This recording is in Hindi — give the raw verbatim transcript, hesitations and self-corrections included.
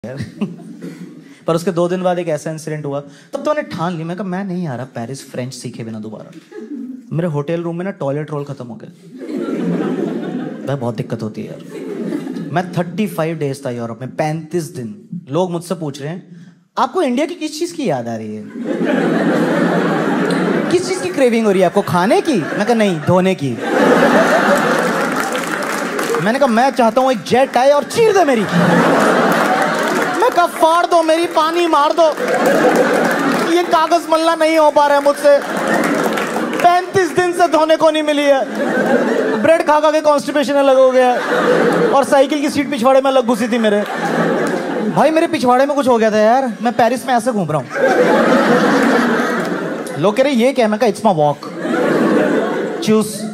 पर उसके दो दिन बाद एक ऐसा इंसिडेंट हुआ, तब तो मैंने ठान ली, मैं कहा मैं नहीं आ रहा पेरिस फ्रेंच सीखे बिना दोबारा। मेरे होटल रूम में ना टॉयलेट रोल खत्म हो गए। वह बहुत दिक्कत होती है यार। मैं पैंतीस डेज था यूरोप में, पैंतीस दिन। लोग मुझसे पूछ रहे हैं आपको इंडिया की किस चीज की याद आ रही है, किस चीज की क्रेविंग हो रही है आपको, खाने की? मैं कहा नहीं, धोने की। मैंने कहा मैं चाहता हूं एक जेट आए और चीर दे मेरी। मैं कहा फाड़ दो मेरी, पानी मार दो, ये कागज मल्ला नहीं हो पा रहा है मुझसे। पैंतीस दिन से धोने को नहीं मिली है। ब्रेड खा खा के कॉन्स्टिपेशन अलग हो गया और साइकिल की सीट पिछवाड़े में अलग घुसी थी मेरे। भाई मेरे पिछवाड़े में कुछ हो गया था यार, मैं पेरिस में ऐसे घूम रहा हूँ। लोग कह रहे ये क्या? मैं कहा इट्स माय वॉक, चूस।